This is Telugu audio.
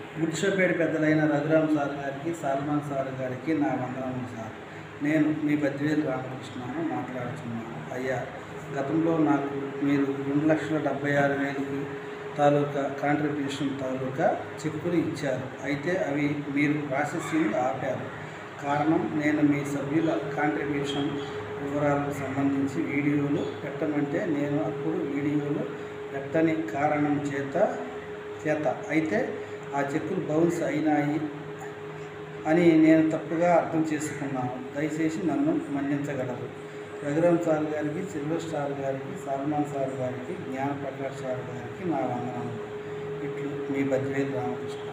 గుడిసెపేట పెద్దలైన రఘురామ్ సార్ గారికి, సల్మాన్ సార్ గారికి నా వందనములు సార్. నేను మీ బద్దివేలు రామకృష్ణను మాట్లాడుతున్నాను. అయ్యా, గతంలో నాకు మీరు 2,76,000 తాలూకా కాంట్రిబ్యూషన్ తాలూకా చెక్కులు ఇచ్చారు. అయితే అవి మీరు ప్రాసెసింగ్ ఆపారు. కారణం, నేను మీ సభ్యుల కాంట్రిబ్యూషన్ వివరాలకు సంబంధించి వీడియోలు పెట్టమంటే నేను అప్పుడు వీడియోలు పెట్టని కారణం చేత అయితే ఆ చెక్కులు బౌన్స్ అయినాయి అని నేను తప్పుగా అర్థం చేసుకున్నాను. దయచేసి నన్ను మన్నించగలరు. రఘురామ్ సార్ గారికి, సిల్వర్ స్టార్ గారికి, సల్మాన్ సార్ గారికి, జ్ఞానప్రకాష్ సార్ గారికి నా వందనములు. ఇట్లు మీ బద్దివేలు రామకృష్ణ.